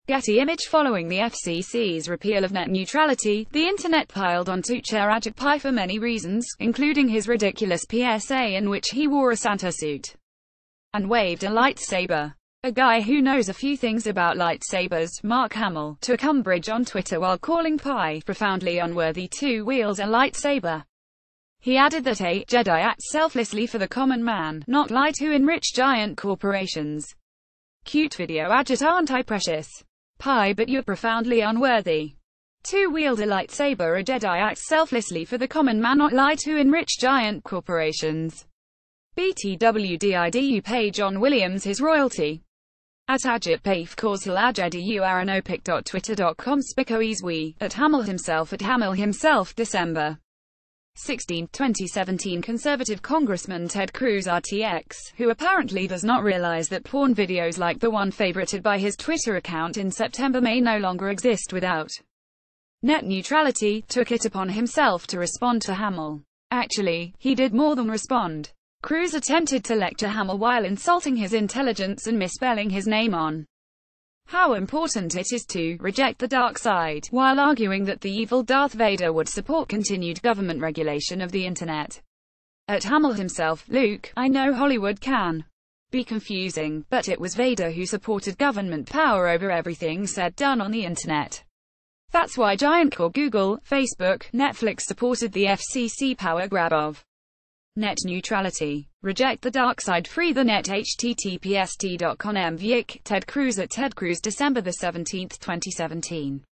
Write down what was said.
Getty image. Following the FCC's repeal of net neutrality, the internet piled onto Ajit Pai for many reasons, including his ridiculous PSA in which he wore a Santa suit and waved a lightsaber. A guy who knows a few things about lightsabers, Mark Hamill, took umbrage on Twitter while calling Pai profoundly unworthy to wield a lightsaber. He added that a Jedi acts selflessly for the common man, not lie to enrich giant corporations. Cute video. Ajit, aren't I precious? Pai, but you're profoundly unworthy to wield a lightsaber. A Jedi acts selflessly for the common man, not lie to enrich giant corporations. BTWDIDU. Pay John Williams his royalty. At Ajit Paif Kaushal Ajediu Aranopic.twitter.com Spikoizwe, at Hamill himself. At Hamill himself. December 16, 2017. Conservative Congressman Ted Cruz RTX, who apparently does not realize that porn videos like the one favorited by his Twitter account in September may no longer exist without net neutrality, took it upon himself to respond to Hamill. Actually, he did more than respond. Cruz attempted to lecture Hamill while insulting his intelligence and misspelling his name on how important it is to reject the dark side, while arguing that the evil Darth Vader would support continued government regulation of the internet. At Hamill himself, Luke, I know Hollywood can be confusing, but it was Vader who supported government power over everything said done on the internet. That's why giant core Google, Facebook, Netflix supported the FCC power grab of net neutrality. Reject the dark side, free the net. https://t.com/mvik. Ted Cruz. At Ted Cruz. December 17, 2017.